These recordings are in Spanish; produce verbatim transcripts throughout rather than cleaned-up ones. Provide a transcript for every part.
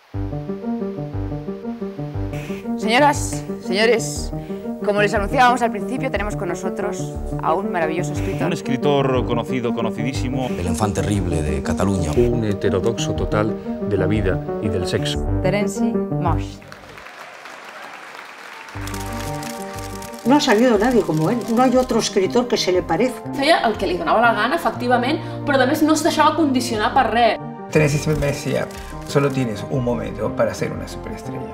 Señoras, señores, como les anunciábamos al principio, tenemos con nosotros a un maravilloso escritor. Un escritor conocido, conocidísimo. El enfant terrible de Cataluña. Un heterodoxo total de la vida y del sexo. Terenci Moix. No ha salido nadie como él. No hay otro escritor que se le parezca. Feia el que li donava la gana, efectivament, però a més no es deixava condicionar per res. Terenci siempre me decía, solo tienes un momento para ser una superestrella.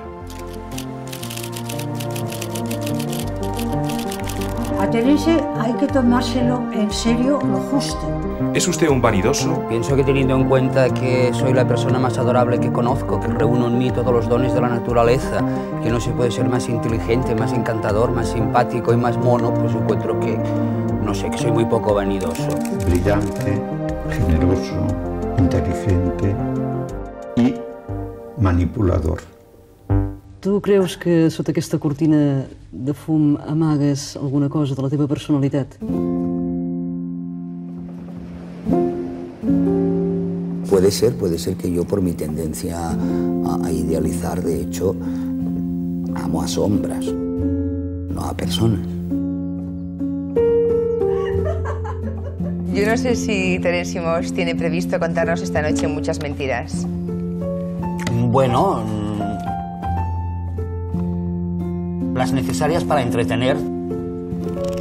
A Terenci hay que tomárselo en serio lo justo. ¿Es usted un vanidoso? Pienso que teniendo en cuenta que soy la persona más adorable que conozco, que reúno en mí todos los dones de la naturaleza, que no se puede ser más inteligente, más encantador, más simpático y más mono, pues encuentro que, no sé, que soy muy poco vanidoso. Brillante, generoso, inteligente y manipulador. Tu creus que sota aquesta cortina de fum amagues alguna cosa de la teva personalitat? Puede ser, puede ser que yo por mi tendencia a, a idealizar, de hecho, amo a sombras, no a personas. Yo no sé si Terenci Moix tiene previsto contarnos esta noche muchas mentiras. Bueno, las necesarias para entretener.